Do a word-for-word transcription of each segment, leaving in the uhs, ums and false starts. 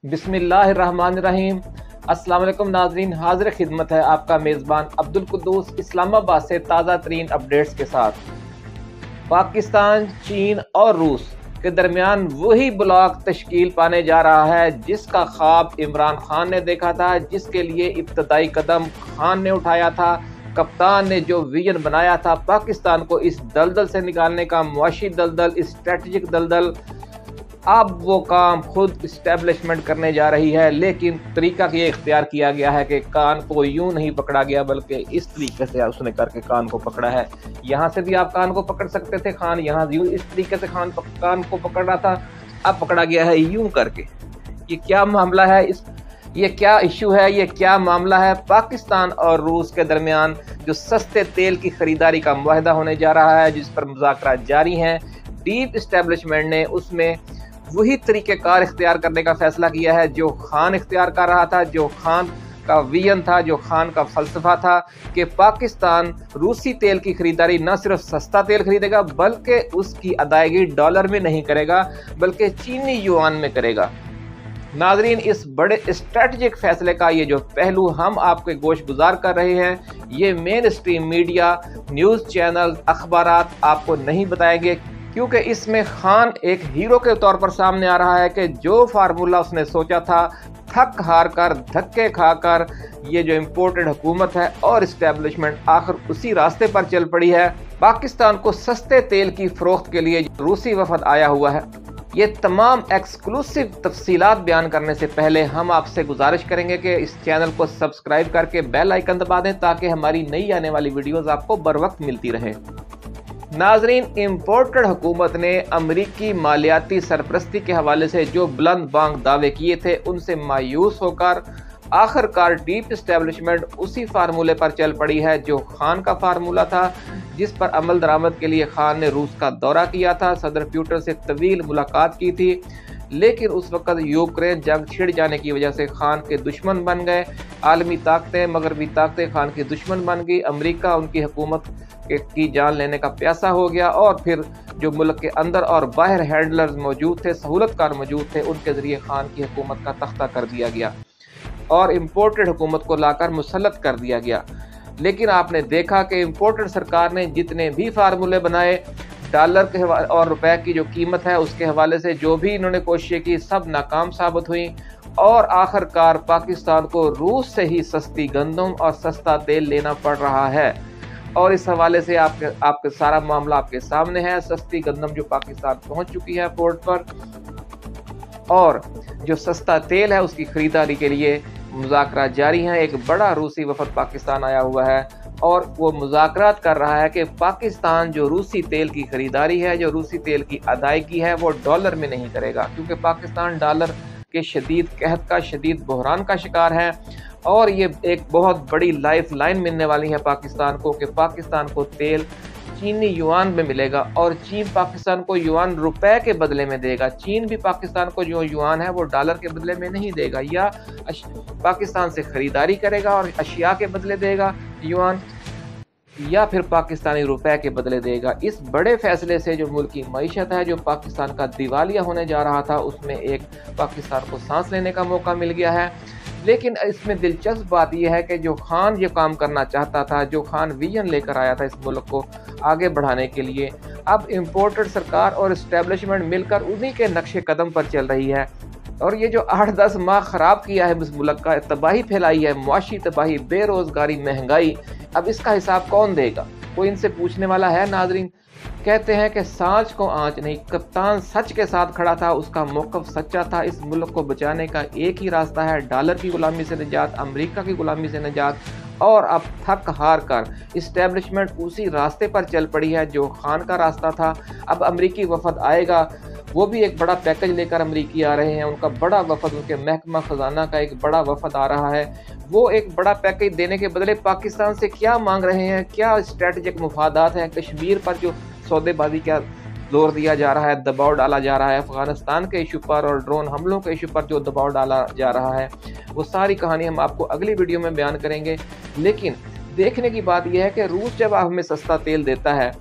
बिस्मिल्लाहिर्रहमानिर्रहीम। अस्सलाम वालेकुम नाज़रीन, हाज़िर खिदमत है आपका मेज़बान अब्दुल कुद्दूस इस्लामाबाद से ताज़ा तरीन अपडेट्स के साथ। पाकिस्तान, चीन और रूस के दरमियान वही ब्लॉक तश्कील पाने जा रहा है जिसका ख्वाब इमरान खान ने देखा था, जिसके लिए इब्तदाई कदम खान ने उठाया था। कप्तान ने जो विजन बनाया था पाकिस्तान को इस दलदल से निकालने का, मुआशी दलदल, स्ट्रेटजिक दलदल, अब वो काम खुद इस्टेब्लिशमेंट करने जा रही है। लेकिन तरीका ये इख्तियार किया गया है कि कान को यूं नहीं पकड़ा गया बल्कि इस तरीके से उसने करके कान को पकड़ा है। यहाँ से भी आप कान को पकड़ सकते थे, खान यहाँ यूं इस तरीके से खान कान को पकड़ रहा था, अब पकड़ा गया है यूं करके। ये क्या मामला है, इस ये क्या इशू है, ये क्या मामला है? पाकिस्तान और रूस के दरमियान जो सस्ते तेल की खरीदारी का मुआहदा होने जा रहा है, जिस पर मुज़ाकरात जारी हैं, डीप इस्टेब्लिशमेंट ने उसमें वही तरीक़ेकार इख्तियार करने का फैसला किया है जो खान इख्तियार कर रहा था, जो खान का विजन था, जो खान का फलसफा था कि पाकिस्तान रूसी तेल की खरीदारी न सिर्फ सस्ता तेल खरीदेगा बल्कि उसकी अदायगी डॉलर में नहीं करेगा बल्कि चीनी युआन में करेगा। नाजरीन, इस बड़े स्ट्रेटजिक फैसले का ये जो पहलू हम आपके गोश गुजार कर रहे हैं, ये mainstream media, news channel, अखबारात आपको नहीं बताएंगे, क्योंकि इसमें खान एक हीरो के तौर पर सामने आ रहा है कि जो फार्मूला उसने सोचा था, थक हार कर, धक्के खाकर ये जो इम्पोर्टेड हुकूमत है और इस्टेब्लिशमेंट आखिर उसी रास्ते पर चल पड़ी है। पाकिस्तान को सस्ते तेल की फरोख्त के लिए रूसी वफद आया हुआ है। ये तमाम एक्सक्लूसिव तफसीलात बयान करने से पहले हम आपसे गुजारिश करेंगे कि इस चैनल को सब्सक्राइब करके बेल आइकन दबा दें ताकि हमारी नई आने वाली वीडियोस आपको बर वक्त मिलती रहे। नाजरीन, इम्पोर्टेड हुकूमत ने अमरीकी मालियाती सरपरस्ती के हवाले से जो बुलंद बांग दावे किए थे उनसे मायूस होकर आखिरकार डीप इस्टेब्लिशमेंट उसी फार्मूले पर चल पड़ी है जो खान का फार्मूला था, जिस पर अमल दरामद के लिए खान ने रूस का दौरा किया था, सदर प्यूटन से तवील मुलाकात की थी। लेकिन उस वक़्त यूक्रेन जंग छिड़ जाने की वजह से खान के दुश्मन बन गए। आलमी ताकतें, मगरबी ताकतें खान की दुश्मन बन गई। अमेरिका उनकी हुकूमत की जान लेने का प्यासा हो गया और फिर जो मुल्क के अंदर और बाहर हैंडलर्स मौजूद थे, सहूलतकार मौजूद थे, उनके ज़रिए खान की हुकूमत का तख्ता कर दिया गया और इम्पोर्टेड हुकूमत को लाकर मुसल्लत कर दिया गया। लेकिन आपने देखा कि इम्पोर्टेड सरकार ने जितने भी फार्मूले बनाए, डॉलर के और रुपए की जो कीमत है उसके हवाले से जो भी इन्होंने कोशिशें की, सब नाकाम साबित हुई और आखिरकार पाकिस्तान को रूस से ही सस्ती गंदम और सस्ता तेल लेना पड़ रहा है। और इस हवाले से आपके आपके सारा मामला आपके सामने है। सस्ती गंदम जो पाकिस्तान पहुंच चुकी है पोर्ट पर और जो सस्ता तेल है उसकी खरीदारी के लिए मुज़ाकरात जारी हैं। एक बड़ा रूसी वफद पाकिस्तान आया हुआ है और वो मुज़ाकरात कर रहा है कि पाकिस्तान जो रूसी तेल की खरीदारी है, जो रूसी तेल की अदायगी है, वो डॉलर में नहीं करेगा, क्योंकि पाकिस्तान डॉलर के शदीद कहत का, शदीद बहरान का शिकार है। और ये एक बहुत बड़ी लाइफ लाइन मिलने वाली है पाकिस्तान को कि पाकिस्तान को तेल चीनी युआन में मिलेगा और चीन पाकिस्तान को युआन रुपए के बदले में देगा। चीन भी पाकिस्तान को जो युआन है वो डॉलर के बदले में नहीं देगा, या पाकिस्तान से खरीदारी करेगा और अशिया के बदले देगा युआन, या फिर पाकिस्तानी रुपए के बदले देगा। इस बड़े फैसले से जो मुल्क की मईशत है, जो पाकिस्तान का दिवालिया होने जा रहा था, उसमें एक पाकिस्तान को सांस लेने का मौका मिल गया है। लेकिन इसमें दिलचस्प बात यह है कि जो खान ये काम करना चाहता था, जो खान विजन लेकर आया था इस मुल्क को आगे बढ़ाने के लिए, अब इम्पोर्टेड सरकार और इस्टेब्लिशमेंट मिलकर उन्हीं के नक्शे कदम पर चल रही है। और ये जो आठ दस माह ख़राब किया है इस मुल्क का, तबाही फैलाई है, मुआशी तबाही, बेरोज़गारी, महंगाई, अब इसका हिसाब कौन देगा? कोई इनसे पूछने वाला है? नाजरीन, कहते हैं कि सांच को आंच नहीं, कप्तान सच के साथ खड़ा था, उसका मौक़िफ़ सच्चा था। इस मुल्क को बचाने का एक ही रास्ता है, डॉलर की गुलामी से निजात, अमेरिका की गुलामी से निजात। और अब थक हार कर इस्टेब्लिशमेंट उसी रास्ते पर चल पड़ी है जो खान का रास्ता था। अब अमेरिकी वफद आएगा, वो भी एक बड़ा पैकेज लेकर अमेरिकी आ रहे हैं, उनका बड़ा वफद, उनके महकमा ख़जाना का एक बड़ा वफद आ रहा है। वो एक बड़ा पैकेज देने के बदले पाकिस्तान से क्या मांग रहे हैं, क्या स्ट्रेटजिक मुफादात हैं? कश्मीर पर जो सौदेबाजी का जोर दिया जा रहा है, दबाव डाला जा रहा है, अफगानिस्तान के इशू पर और ड्रोन हमलों के इशू पर जो दबाव डाला जा रहा है, वो सारी कहानी हम आपको अगली वीडियो में बयान करेंगे। लेकिन देखने की बात यह है कि रूस जब हमें सस्ता तेल देता है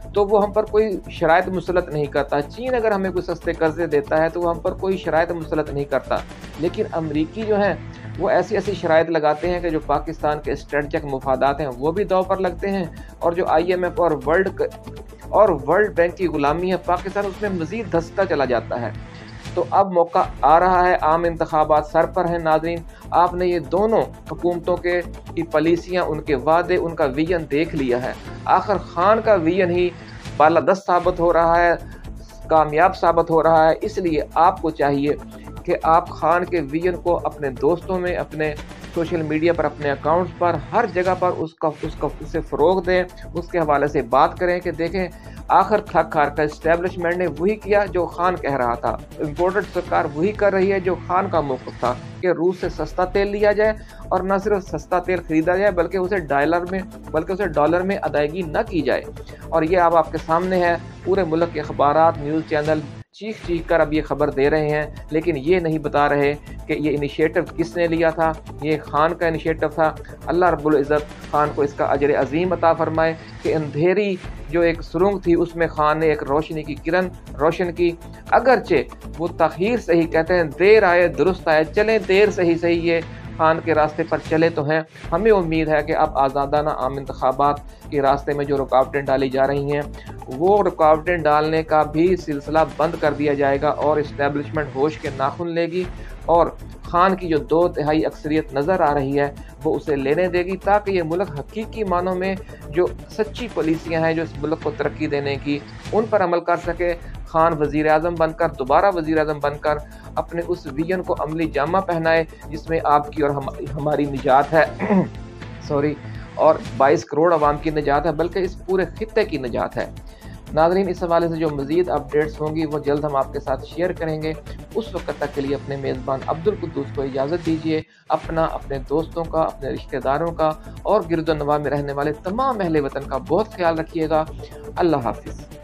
तो वो हम पर कोई शराइत मुसलत नहीं करता। चीन अगर हमें कोई सस्ते कर्ज़े देता है तो वो हम पर कोई शराइत मुसलत नहीं करता। लेकिन अमरीकी जो हैं वो ऐसी ऐसी शराइत लगाते हैं कि जो पाकिस्तान के स्ट्रेटजिक मुफादात हैं वो भी दांव पर लगते हैं, और जो आई एम एफ और वर्ल्ड और वर्ल्ड बैंक की गुलामी है पाकिस्तान, उसमें मज़ीद धंसता चला जाता है। तो अब मौका आ रहा है, आम इंतखाबात सर पर हैं नाज़रीन। आपने ये दोनों हुकूमतों के की पॉलिसियाँ, उनके वादे, उनका विजन देख लिया है। आखिर खान का विजन ही बालादस्त साबित हो रहा है, कामयाब साबित हो रहा है। इसलिए आपको चाहिए कि आप खान के विजन को अपने दोस्तों में, अपने सोशल मीडिया पर, अपने अकाउंट्स पर, हर जगह पर उसका उसका उसे फ़रोग़ दें, उसके हवाले से बात करें कि देखें आखिर थक हार का इस्टेब्लिशमेंट ने वही किया जो खान कह रहा था। इम्पोर्टेड सरकार वही कर रही है जो खान का मौक़िफ़ था कि रूस से सस्ता तेल लिया जाए, और न सिर्फ सस्ता तेल खरीदा जाए बल्कि उसे डॉलर में बल्कि उसे डॉलर में अदायगी न की जाए। और ये अब आपके सामने है। पूरे मुल्क के अखबारात, न्यूज़ चैनल चीख चीख कर अब ये खबर दे रहे हैं, लेकिन ये नहीं बता रहे कि ये इनिशिएटिव किसने लिया था। ये खान का इनिशिएटिव था। अल्लाह रब्बुल इज़्ज़त खान को इसका अजर अज़ीम अता फ़रमाए कि अंधेरी जो एक सुरंग थी उसमें खान ने एक रोशनी की किरण रोशन की। अगरचे वो तख़ीर से ही कहते हैं, देर आए दुरुस्त आए, चलें देर से ही सही ये खान के रास्ते पर चले तो हैं। हमें उम्मीद है कि अब आज़ादाना आम इंतखाबात के रास्ते में जो रुकावटें डाली जा रही हैं वो रुकावटें डालने का भी सिलसिला बंद कर दिया जाएगा, और इस्टेब्लिशमेंट होश के नाखून लेगी और खान की जो दो तिहाई अक्सरियत नज़र आ रही है वो उसे लेने देगी, ताकि ये मुल्क हकीकी मानों में जो सच्ची पॉलिसियाँ हैं जो इस मुल्क को तरक्की देने की, उन पर अमल कर सके। खान वज़ीर आज़म बनकर, दोबारा वज़ीर आज़म बनकर अपने उस विजन को अमली जामा पहनाए जिसमें आपकी और हम, हमारी निजात है सॉरी और बाईस करोड़ अवाम की निजात है, बल्कि इस पूरे खित्ते की निजात है। नाज़रीन, इस हवाले से जो मज़ीद अपडेट्स होंगी वो जल्द हम आपके साथ शेयर करेंगे। उस वक्त तक के लिए अपने मेज़बान अब्दुल कुद्दूस को इजाज़त दीजिए। अपना, अपने दोस्तों का, अपने रिश्तेदारों का और गिरदोनवा में रहने वाले तमाम अहले वतन का बहुत ख्याल रखिएगा। अल्लाह हाफ़िज़।